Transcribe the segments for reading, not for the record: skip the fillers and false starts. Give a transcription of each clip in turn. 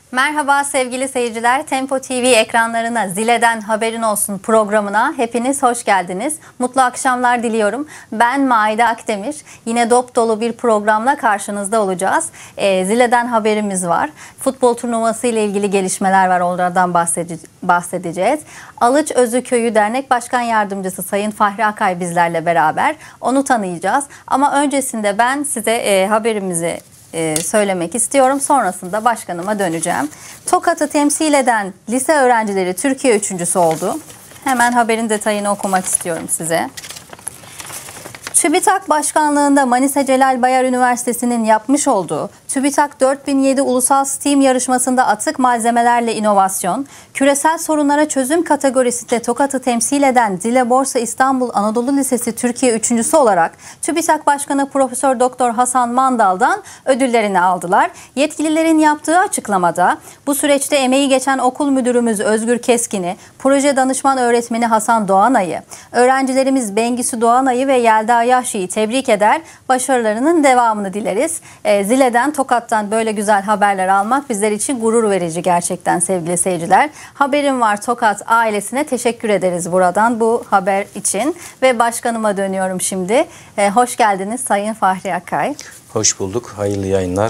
Merhaba sevgili seyirciler, Tempo TV ekranlarına Zile'den Haberin Olsun programına hepiniz hoş geldiniz. Mutlu akşamlar diliyorum. Ben Maide Akdemir. Yine dop dolu bir programla karşınızda olacağız. Zile'den haberimiz var. Futbol turnuvası ile ilgili gelişmeler var, onlardan bahsedeceğiz. Alıç Özü Köyü Dernek Başkan Yardımcısı Sayın Fahri Akay bizlerle beraber, onu tanıyacağız. Ama öncesinde ben size haberimizi söylemek istiyorum. Sonrasında başkanıma döneceğim. Tokat'ı temsil eden lise öğrencileri Türkiye üçüncüsü oldu. Hemen haberin detayını okumak istiyorum size. TÜBİTAK Başkanlığında Manisa Celal Bayar Üniversitesi'nin yapmış olduğu TÜBİTAK 4007 Ulusal STEAM yarışmasında atık malzemelerle inovasyon, küresel sorunlara çözüm kategorisinde Tokat'ı temsil eden Zile Borsa İstanbul Anadolu Lisesi Türkiye üçüncüsü olarak TÜBİTAK Başkanı Profesör Doktor Hasan Mandal'dan ödüllerini aldılar. Yetkililerin yaptığı açıklamada bu süreçte emeği geçen okul müdürümüz Özgür Keskin'i, proje danışman öğretmeni Hasan Doğanay'ı, öğrencilerimiz Bengisu Doğanay'ı ve Yelda Yaşi'yi tebrik eder, başarılarının devamını dileriz. Zile'den, Tokat'tan böyle güzel haberler almak bizler için gurur verici gerçekten sevgili seyirciler. Haberim var Tokat ailesine teşekkür ederiz buradan bu haber için ve başkanıma dönüyorum şimdi. Hoş geldiniz Sayın Fahri Akay. Hoş bulduk, hayırlı yayınlar.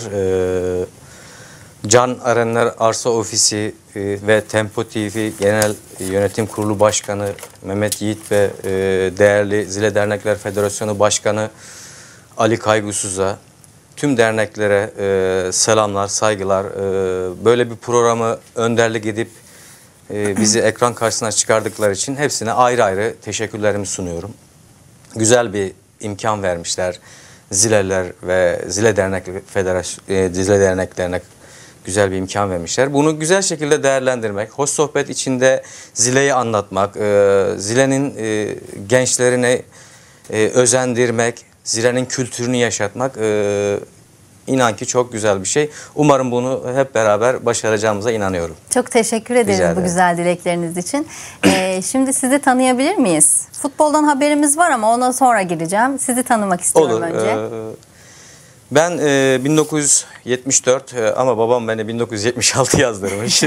Can Arenler Arsa Ofisi ve Tempo TV Genel Yönetim Kurulu Başkanı Mehmet Yiğit ve değerli Zile Dernekler Federasyonu Başkanı Ali Kaygusuz'a, tüm derneklere selamlar, saygılar. Böyle bir programı önderlik edip bizi ekran karşısına çıkardıkları için hepsine ayrı ayrı teşekkürlerimi sunuyorum. Güzel bir imkan vermişler Zileler ve Zile Derneklerine güzel bir imkan vermişler. Bunu güzel şekilde değerlendirmek, hoş sohbet içinde Zile'yi anlatmak, Zile'nin gençlerine özendirmek, Zile'nin kültürünü yaşatmak inan ki çok güzel bir şey. Umarım bunu hep beraber başaracağımıza inanıyorum. Çok teşekkür ederim bu güzel dilekleriniz için. Şimdi sizi tanıyabilir miyiz? Futboldan haberimiz var ama ona sonra gireceğim. Sizi tanımak istiyorum önce. Ben 1974 ama babam beni 1976 yazdırmış.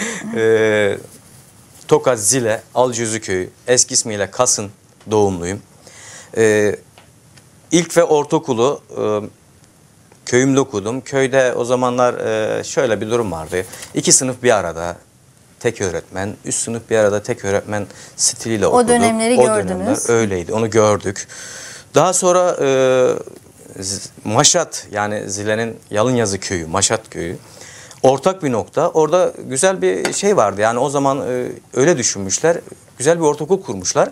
Tokat Zile Alcözü Köyü, eski ismiyle Kasın doğumluyum. İlk ve ortaokulu köyümde okudum. Köyde o zamanlar şöyle bir durum vardı. 2 sınıf bir arada tek öğretmen, 3 sınıf bir arada tek öğretmen stiliyle okuduk. O dönemleri gördünüz. Dönemler öyleydi, onu gördük. Daha sonra Maşat, yani Zile'nin Yalınyazı köyü, Maşat köyü ortak bir nokta. Orada güzel bir şey vardı. Yani o zaman öyle düşünmüşler. Güzel bir ortaokul kurmuşlar.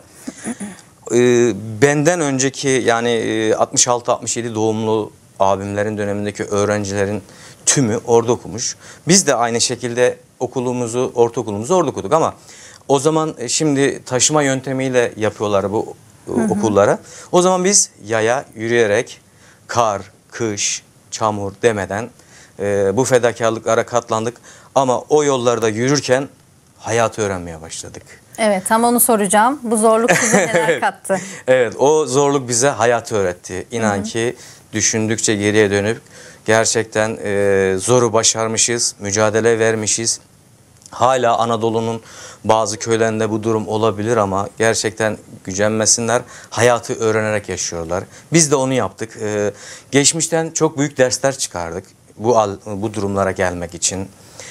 Benden önceki yani 66-67 doğumlu abimlerin dönemindeki öğrencilerin tümü orada okumuş. Biz de aynı şekilde ortaokulumuzu orada okuduk ama o zaman şimdi taşıma yöntemiyle yapıyorlar bu okullara. O zaman biz yaya, yürüyerek, kar, kış, çamur demeden bu fedakarlıklara katlandık. Ama o yollarda yürürken hayatı öğrenmeye başladık. Evet, tam onu soracağım. Bu zorluk size neler kattı? Evet, o zorluk bize hayatı öğretti. İnan ki düşündükçe geriye dönüp gerçekten zoru başarmışız, mücadele vermişiz. Hala Anadolu'nun bazı köylerinde bu durum olabilir ama gerçekten gücenmesinler. Hayatı öğrenerek yaşıyorlar. Biz de onu yaptık. Geçmişten çok büyük dersler çıkardık bu durumlara gelmek için.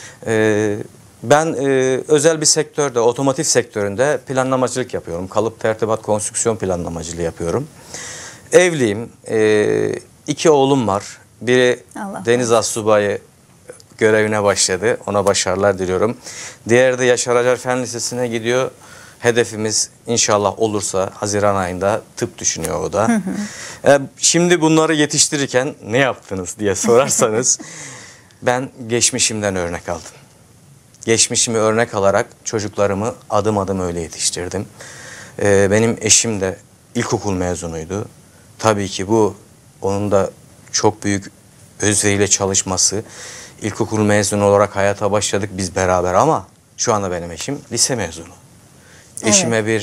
Ben özel bir sektörde, otomotiv sektöründe planlamacılık yapıyorum. Kalıp, tertibat, konstrüksiyon planlamacılığı yapıyorum. Evliyim. 2 oğlum var. Biri deniz astsubayı görevine başladı. Ona başarılar diliyorum. Diğeri de Yaşar Acar Fen Lisesi'ne gidiyor. Hedefimiz inşallah olursa Haziran ayında tıp düşünüyor o da. Şimdi bunları yetiştirirken ne yaptınız diye sorarsanız ben geçmişimden örnek aldım. Geçmişimi örnek alarak çocuklarımı adım adım öyle yetiştirdim. Benim eşim de ilkokul mezunuydu. Tabii ki bu onun da çok büyük özveriyle çalışması. İlkokul mezunu olarak hayata başladık biz beraber ama şu anda benim eşim lise mezunu. Evet. Eşime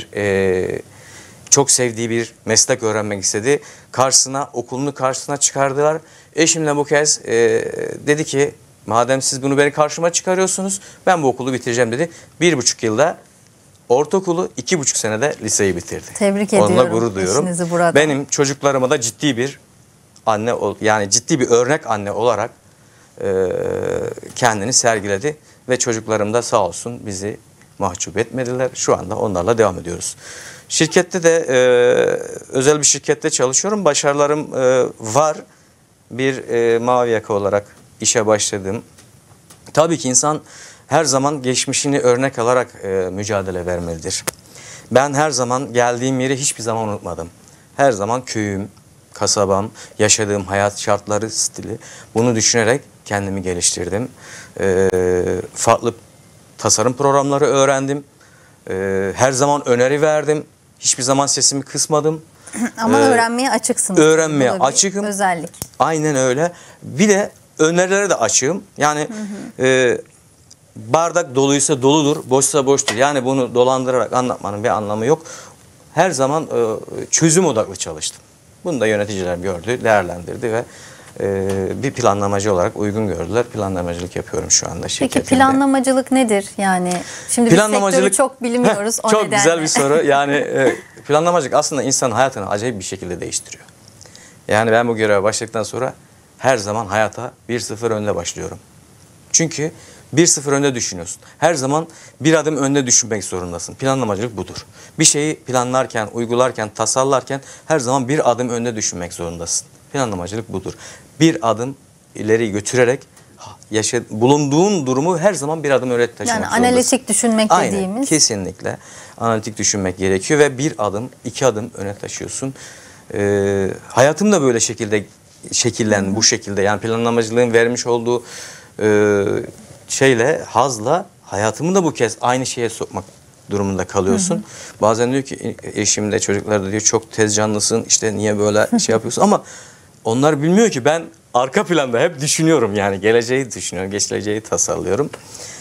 çok sevdiği bir meslek öğrenmek istedi. Okulunu karşısına çıkardılar. Eşimle bu kez dedi ki Madem siz bunu beni karşıma çıkarıyorsunuz, ben bu okulu bitireceğim dedi. 1,5 yılda ortaokulu, 2,5 senede liseyi bitirdi. Tebrik Onunla ediyorum gurur duyuyorum. eşinizi burada. Benim çocuklarıma da ciddi bir anne, yani ciddi bir örnek anne olarak kendini sergiledi. Ve çocuklarım da sağ olsun bizi mahcup etmediler. Şu anda onlarla devam ediyoruz. Şirkette de özel bir şirkette çalışıyorum. Başarılarım var. Bir mavi yaka olarak işe başladım. Tabii ki insan her zaman geçmişini örnek alarak mücadele vermelidir. Ben her zaman geldiğim yeri hiçbir zaman unutmadım. Her zaman köyüm, kasabam, yaşadığım hayat şartları, stili, bunu düşünerek kendimi geliştirdim. Farklı tasarım programları öğrendim. Her zaman öneri verdim. Hiçbir zaman sesimi kısmadım. Ama öğrenmeye açıksınız. Öğrenmeye Bu da bir açıkım. özellik. Aynen öyle. Bir de önerilere de açığım. Yani bardak doluysa doludur, boşsa boştur. Yani bunu dolandırarak anlatmanın bir anlamı yok. Her zaman çözüm odaklı çalıştım. Bunu da yöneticiler gördü, değerlendirdi ve bir planlamacı olarak uygun gördüler. Planlamacılık yapıyorum şu anda şirketimde. Peki planlamacılık nedir? Yani şimdi biz sektörü çok bilmiyoruz o çok nedenle. güzel bir soru. Yani planlamacılık aslında insanın hayatını acayip bir şekilde değiştiriyor. Yani ben bu göreve başladıktan sonra her zaman hayata 1-0 önde başlıyorum. Çünkü 1-0 önde düşünüyorsun. Her zaman bir adım önde düşünmek zorundasın. Planlamacılık budur. Bir şeyi planlarken, uygularken, tasarlarken her zaman bir adım önde düşünmek zorundasın. Planlamacılık budur. Bir adım ileri götürerek bulunduğun durumu her zaman bir adım öne taşımak zorundasın. Yani analitik düşünmek dediğimiz. Aynen, kesinlikle. Analitik düşünmek gerekiyor ve bir adım, 2 adım öne taşıyorsun. Hayatım da böyle şekillendi, bu şekilde. Yani planlamacılığın vermiş olduğu hazla hayatımı da bu kez aynı şeye sokmak durumunda kalıyorsun. Bazen diyor ki eşim de çocuklar da diyor çok tez canlısın, işte niye böyle şey yapıyorsun, ama onlar bilmiyor ki ben arka planda hep düşünüyorum, yani geleceği düşünüyorum, geleceği tasarlıyorum.